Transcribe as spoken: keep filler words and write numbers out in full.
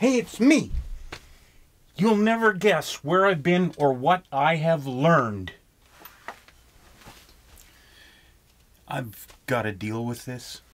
Hey, it's me. You'll never guess where I've been or what I have learned. I've got to deal with this